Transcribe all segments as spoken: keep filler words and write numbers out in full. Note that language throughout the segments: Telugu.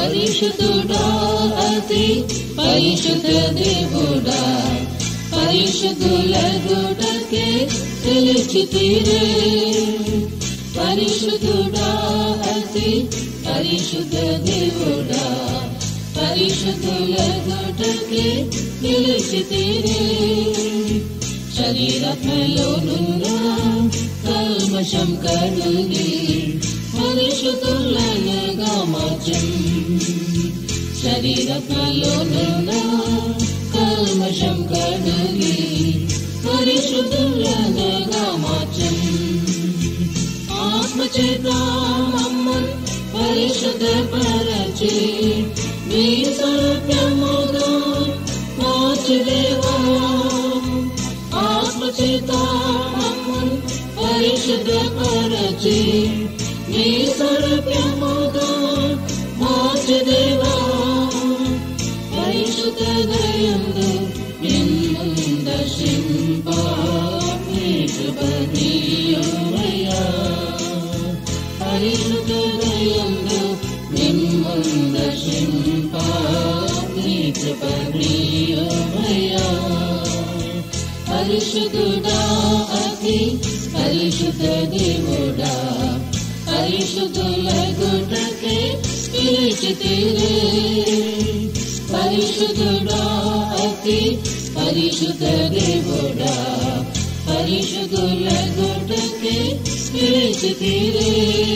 పరిశుద్ధుడా అతి పరిశుద్ధ దేవుడా పరిశుద్ధుల గుడకే పిలిచితిరే పరిశుద్ధుడా అతి పరిశుద్ధ దేవుడా పరిశుద్ధుల గుడకే పిలిచితిరే శరీరములోనున్న కల్మషం కడుగి పరిశుద్ధులనుగా మార్చం శరీరములోనున్న కల్మషం కడుగి పరిశుద్ధులనుగా మార్చం ఆత్మచేత మమ్మల్ని పరిశుద్ధపరచి నీ స్వరూపముగా మార్చిదేవా ఆత్మచేత మమ్మల్ని పరిశుద్ధపరచి నీ స్వరూపముగా మార్చిదేవా పరిశుద్ధ దయందు నిన్ను దర్శింప నీ కృప నీయమయ్యా పరిశుద్ధ దయందు నిన్ను దర్శింప నీ కృప నీయమయ్యా పరిశుద్ధుడా అతి పరిశుద్ధ దేవుడా పరిశుద్ధుల గుడకే పిలిచితిరే పరిశుద్ధుడా అతి పరిశుద్ధ దేవుడా పరిశుద్ధుల గుడకే పిలిచితిరే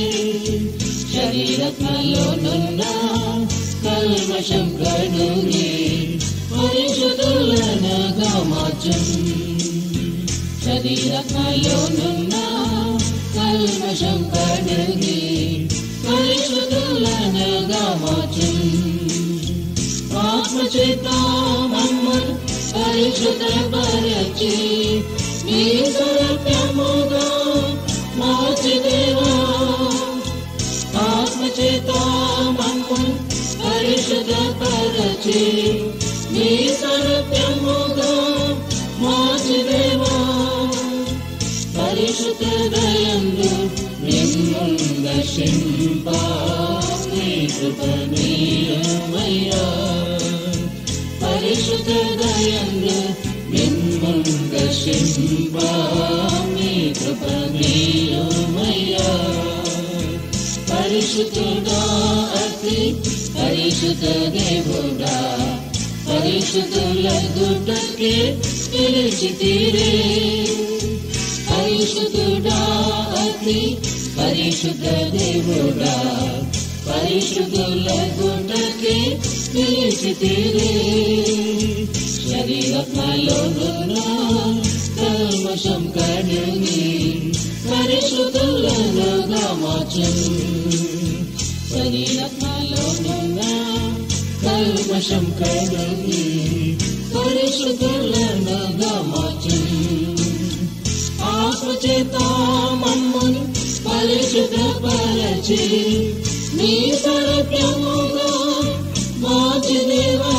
శరీరములోనున్న కల్మషం కడుగి పరిశుద్ధులనుగా మార్చం శరీరములోనున్న కల్మషం కడుగి పరిశుద్ధులనుగా మార్చం ఆత్మచేత మమ్మల్ని పరిశుద్ధపరచి నీ స్వరూపముగా మార్చిదేవా ఆత్మచేత మమ్మల్ని పరిశుద్ధపరచి నీ స్వరూపముగా మార్చిదేవా పరిశుద్ధ దయందు నిన్ను దర్శింప నీ కృప నీయమయ్యా పరిశుద్ధ దయందు నిన్ను దర్శింప నీ కృప నీయమయ్యా పరిశుద్ధుడా అతి పరిశుద్ధ దేవుడా పరిశుద్ధుల గుడకే పిలిచితిరే పరిశుద్ధుడా అతి పరిశుద్ధ దేవుడా పరిశుద్ధుల గుడకే పిలిచితిరే శరీరములోనున్న కల్మషం కడుగి పరిశుద్ధులనుగా మార్చం శరీరములోనున్న కల్మషం కడుగి పరిశుద్ధులనుగా మార్చం ఆత్మచేత మమ్మల్ని పరిశుద్ధపరచి నీ స్వరూపముగా మార్చిదేవా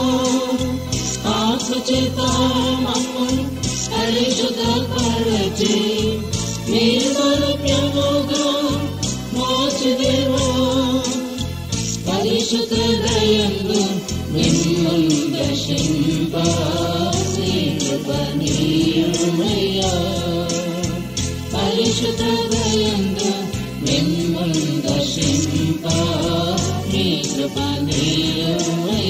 ఆత్మచేత మమ్మల్ని పరిశుద్ధపరచి నీ స్వరూపముగా మార్చిదేవా పరిశుద్ధ దయందు నిన్ను దర్శింప నీ కృప నీయమయ్యా పరిశుద్ధ దయందు నిన్ను దర్శింప నీ కృప నీయమయ్యా